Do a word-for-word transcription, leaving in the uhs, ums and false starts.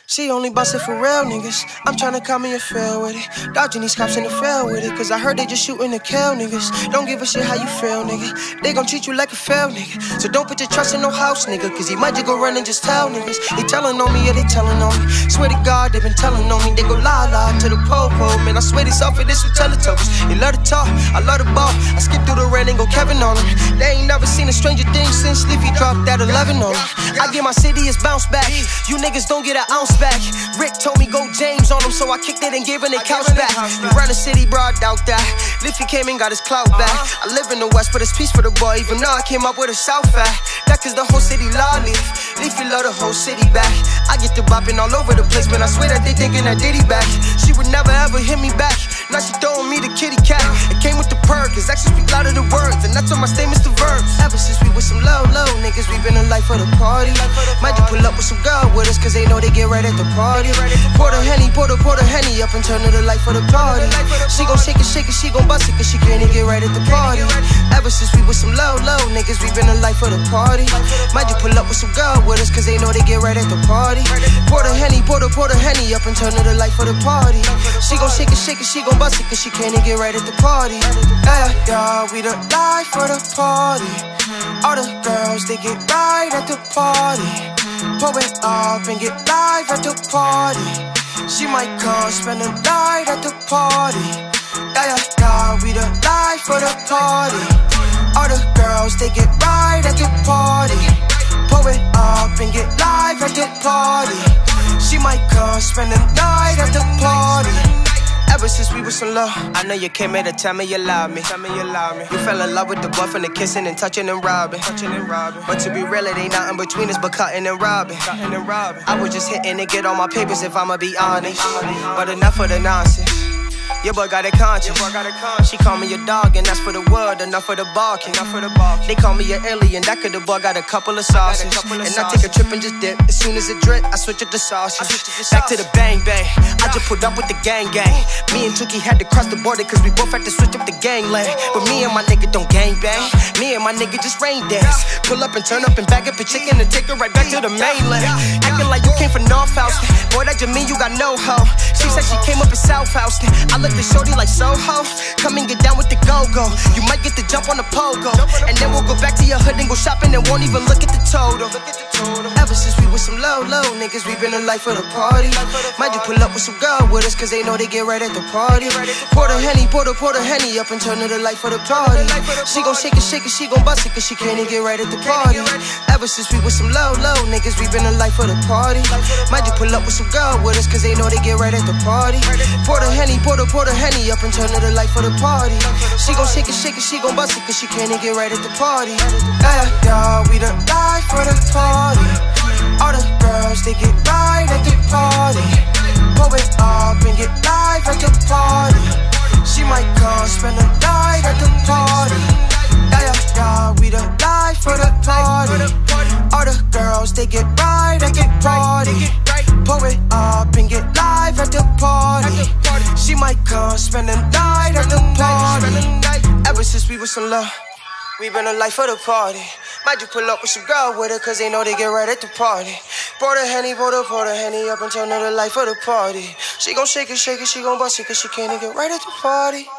She only bustin' for real niggas. I'm tryna call me a fail with it. Dodging these cops in the fail with it. Cause I heard they just shootin' to kill niggas. Don't give a shit how you feel, nigga. They gon' treat you like a fail nigga. So don't put your trust in no house, nigga. Cause he might just go run and just tell niggas. They tellin' on me, yeah, they tellin' on me. Swear to God, they been tellin' on me. They go la la to the po-po. Man, I swear they soft for this with Teletubbies. They love to talk, I love the ball. I skip through the red and go Kevin on them. They ain't never seen a stranger thing since Sleepy dropped that eleven on them. I get my city is bounce back. You niggas don't get an ounce back. Rick told me go James on him, so I kicked it and gave him the couch back. You run the city, bro, I doubt that. Liffy came and got his clout back. I live in the West, but it's peace for the boy. Even though I came up with a South fact. That cause the whole city law leaf. Leafy love the whole city back. I get the bopping all over the place, man. I swear that they thinking that Diddy back. She would never ever hit me back. Now she throwing me the kitty cat. It came with the perk, cause actions speak louder than words. And that's on my statements to verbs. Ever since we was some low, low niggas, we been in life for the party. Might just pull up with some girl with us, cause they know they get right at the party. Pour the Henny, pour the, pour the Henny up and turn to the light for the party. She gon' shake it, shake it, she gon' bust it, cause she can't even get right at the party. Ever since we was some low, low niggas, we been in life for the party. Might just pull up with some girl with us, cause they know they get right at the party. Pour the Henny, pour the, pour the Henny up and turn to the light for the party. She gon' shake it, shake it, she gon' bust it, cause she can't even get right at the party. Yeah, yeah, we the life for the party. All the girls, they get right at the party. Pull it up and get live at the party. She might come spend the night at the party. Yeah, yeah, yeah, we the life for the party. All the girls, they get right at the party. Pull it up and get live at the party. She might come spend the night at the party. Ever since we was in love, I know you came here to tell me you love me. Tell me you love me. You fell in love with the boy from the kissing and touching and robbing. Touching and robbing. But to be real, it ain't nothing between us but cutting and robbing. Cutting and robbing. I was just hitting to get all my papers if I'ma be honest. But enough of the nonsense. Your boy got a conscience. She call me a dog and that's for the word, enough for the barking. They call me an alien, that could the boy got a couple of sauces. And I take a trip and just dip. As soon as it drip, I switch up the sauces. Back to the bang bang. I just pulled up with the gang gang. Me and Tuki had to cross the border cause we both had to switch up the gangland. But me and my nigga don't gang bang. Me and my nigga just rain dance. Pull up and turn up and back up a chicken and take her right back to the mainland. Acting like you came from North Houston. Boy, that just mean you got no hoe. She said she came up in South Houston. I looked at shorty like Soho. Come and get down with the go-go. You might get the jump on the pogo. And then we'll go back to your hood and go shopping and won't even look at the total. Ever since we was some low, low niggas, we been in life for the party. Might just pull up with some girl with us, cause they know they get right at the party. Pour the Henny, pour the, pour the Henny up and turn to the light for the party. She gon' shake it, shake it, she gon' bust it, cause she can't even get right at the party. Ever since we was some low, low niggas, we been in life for the party. Might just pull up with some girl with us, cause they know they get right at the party. Pour the Henny, pour the, pour the Henny up and turn to the light for the party. She gon' shake it, shake it, she gon' bust it, cause she can't even get right at the party. Yeah, yeah, we the life for the party. All the girls, they get right at the party. Pull it up and get live at the party. She might come spend the night at the party. Yeah, yeah, yeah, we the life for the party. All the girls, they get right at the party. Pull it up and get live at the party. She might come spend the night at the party. Ever since we was in love, we been in life for the party. Might just pull up with some girl with her, cause they know they get right at the party. Pour the Henny, pour the, pour the Henny up and turn to the light for the party. She gon' shake it, shake it, she gon' bust it, cause she can't even get right at the party.